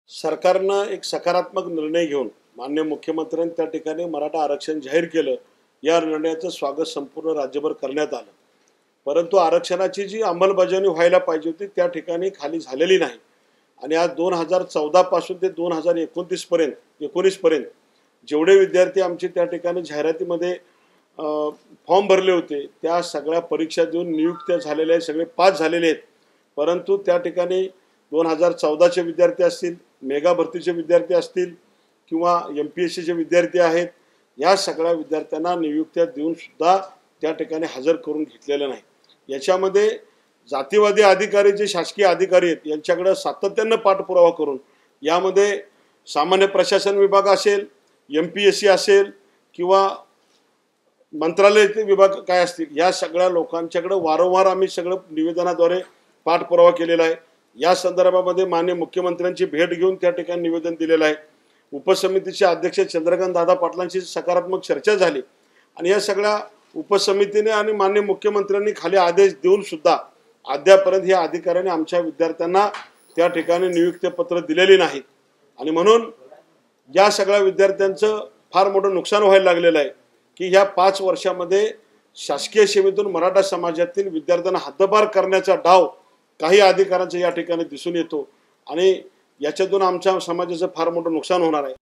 सरकारनं एक सकारात्मक निर्णय घेऊन माननीय मुख्यमंत्र्यांनी त्या ठिकाणी मराठा आरक्षण जाहीर केलं। या निर्णयाचं स्वागत संपूर्ण राज्यभर करण्यात आलं। परंतु आरक्षणाची जी अंमलबजावणी व्हायला पाहिजे होती त्या ठिकाणी खाली झालेली नाही। आणि आज 2014 पासून ते 2029 पर्यंत जेवढे विद्यार्थी आमचे त्या ठिकाणी जाहिरातीमध्ये फॉर्म भरले होते त्या सगळ्या परीक्षा देऊन नियुक्त्या झालेल्या सगळे पास झालेले आहेत। परंतु त्या ठिकाणी 2014 चे विद्यार्थी असतील, मेगा भरतीचे विद्यार्थी असतील किंवा MPSC चे विद्यार्थी आहेत, या सगळ्या विद्यार्थ्यांना नियुक्त्या देऊन सुद्धा त्या ठिकाणी हजर करून घेतलेलं नाही। याच्यामध्ये जातीवादी अधिकारी जे शासकीय अधिकारी आहेत यांच्याकडे सातत्याने पाठपुरावा करून यामध्ये सामान्य प्रशासन विभाग असेल, MPSC असेल किंवा मंत्रालयाचे विभाग काय असतील या सगळ्या लोकांच्याकडे वारंवार आम्ही सगळं निवेदनाद्वारे पाठपुरावा केलेला आहे। या संदर्भामध्ये माननीय मुख्यमंत्र्यांची भेट घेऊन त्या ठिकाणी निवेदन दिलेलं आहे। उपसमितीचे अध्यक्ष चंद्रकांत दादा पाटलांशी सकारात्मक चर्चा झाली आणि या सगळ्या उपसमितीने आणि माननीय मुख्यमंत्र्यांनी खाली आदेश देऊन सुद्धा अद्यापर्यंत या अधिकाऱ्यांनी आमच्या विद्यार्थ्यांना त्या ठिकाणी नियुक्तीपत्र दिलेली नाहीत। आणि म्हणून या सगळ्या विद्यार्थ्यांचं फार मोठं नुकसान व्हायला लागलेलं आहे की ह्या 5 वर्षामध्ये शासकीय सेवेतून मराठा समाजातील विद्यार्थ्यांना हद्दपार करण्याचा डाव काही अधिकाऱ्यांचा या ठिकाणी दिसून येतो आणि याच्यातून आमच्या समाजाचं फार मोठं नुकसान होणार आहे।